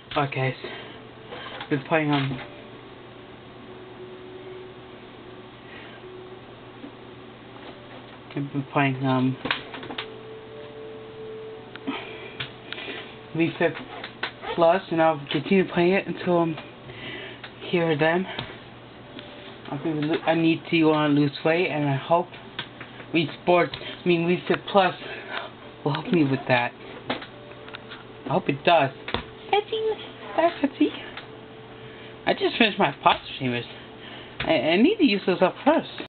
Okay, we're playing Wii Fit Plus, and I'll continue playing it until I'm here then. I need to lose weight, and I hope Wii Fit Plus will help me with that. I hope it does. Pepsi. I just finished my pasta streamers. I need to use those up first.